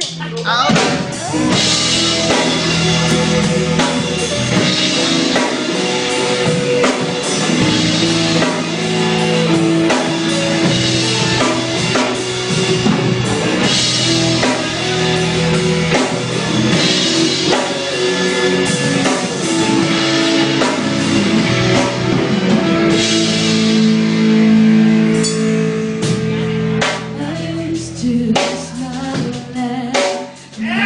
To smile and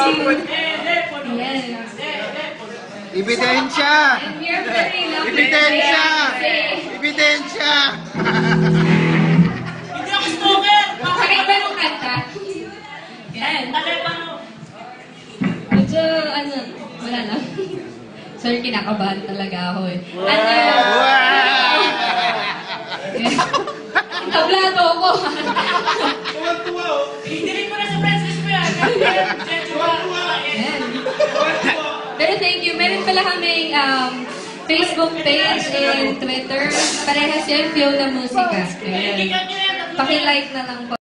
Yes. Ebidensya! And we are very lucky. Ebidensya! Ebidensya! Hindi ako stalker! Sakit ba nung kanta? Yan. Talepano! Medyo, wala lang. Sorry, kinakabahan talaga ako eh. Tablado ako. Tuwag-tuwa oh! Hindi mo na sa friends list mo yan! Yan. Pero thank you. Meron pala kaming Facebook page and Twitter. Parehas yun, Flow na Musika. Pakilike na lang po.